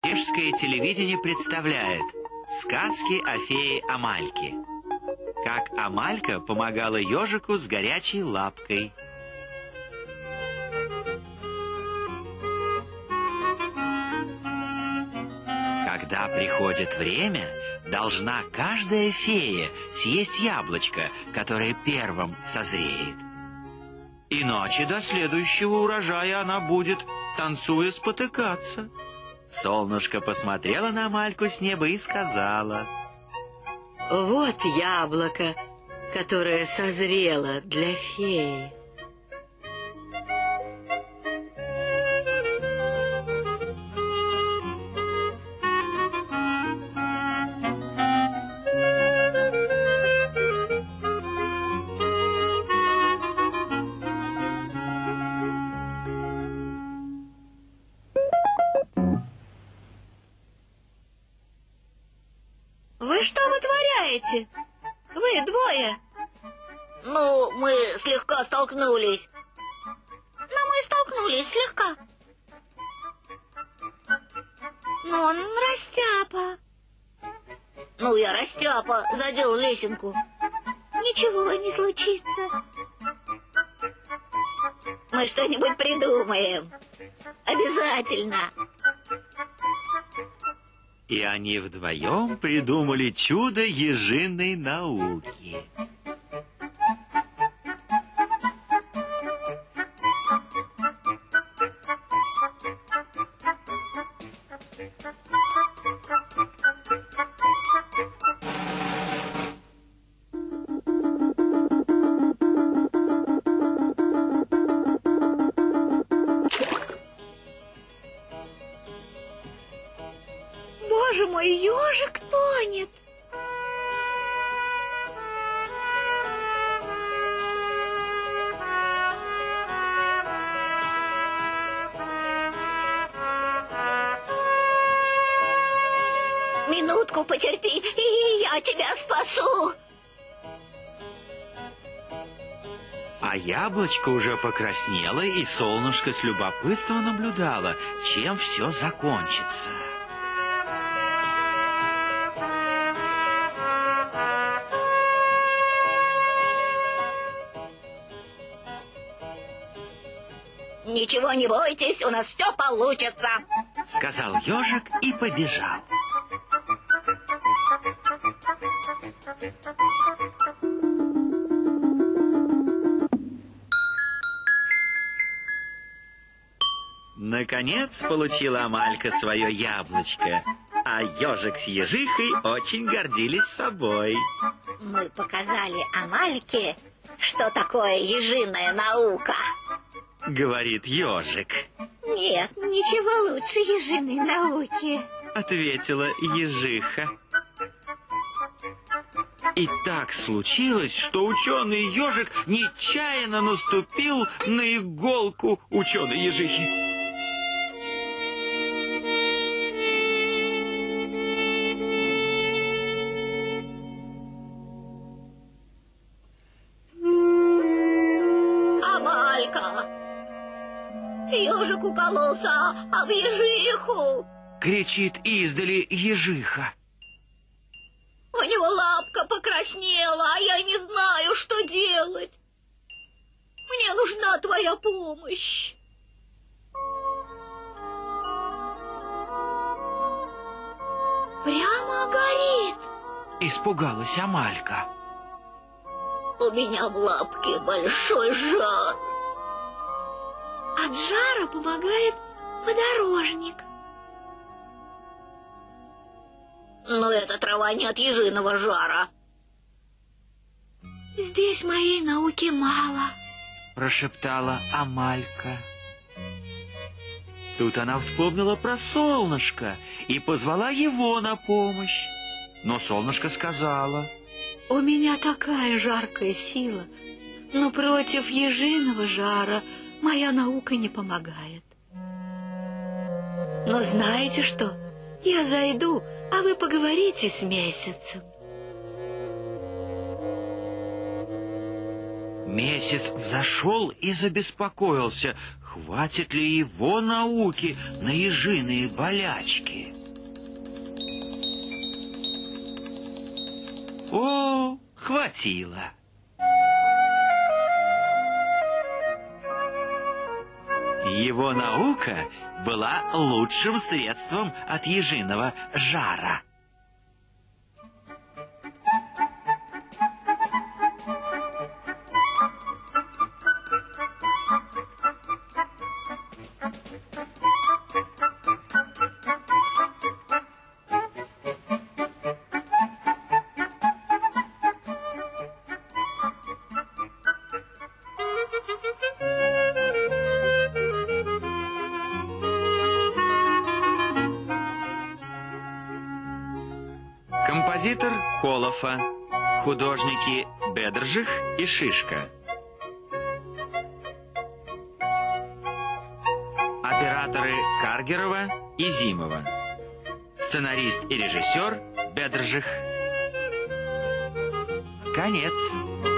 Чешское телевидение представляет сказки о фее Амальке. Как Амалька помогала ежику с горячей лапкой. Когда приходит время, должна каждая фея съесть яблочко, которое первым созреет. Иначе до следующего урожая она будет, танцуя, спотыкаться. Солнышко посмотрело на Амальку с неба и сказала: вот яблоко, которое созрело для феи. Вы что вытворяете? Вы двое. Ну, мы слегка столкнулись. Но мы столкнулись слегка. Но он растяпа. Ну, я растяпа, задел лесенку. Ничего не случится. Мы что-нибудь придумаем. Обязательно. И они вдвоем придумали чудо ежиной науки. Боже мой, ежик тонет. Минутку потерпи, и я тебя спасу. А яблочко уже покраснело, и солнышко с любопытством наблюдало, чем все закончится. Ничего не бойтесь, у нас все получится, сказал ежик и побежал. Наконец получила Амалька свое яблочко, а ежик с ежихой очень гордились собой. Мы показали Амальке, что такое ежиная наука, говорит ежик. Нет, ничего лучше ежиной науки, ответила ежиха. И так случилось, что ученый ежик нечаянно наступил на иголку ученой ежихи. Ежик укололся об ежиху, кричит издали ежиха. У него лапка покраснела, а я не знаю, что делать. Мне нужна твоя помощь. Прямо горит, испугалась Амалька. У меня в лапке большой жар. От жара помогает подорожник. Но эта трава не от ежиного жара. Здесь моей науки мало, прошептала Амалька. Тут она вспомнила про солнышко и позвала его на помощь. Но солнышко сказала: у меня такая жаркая сила, но против ежиного жара моя наука не помогает. Но знаете что? Я зайду, а вы поговорите с месяцем. Месяц взошел и забеспокоился. хватит ли его науки на ежиные болячки? О, хватило. Его наука была лучшим средством от ежиного жара. Композитор Колофа, художники Бедржих и Шишка. Операторы Каргерова и Зимова. Сценарист и режиссер Бедржих. Конец.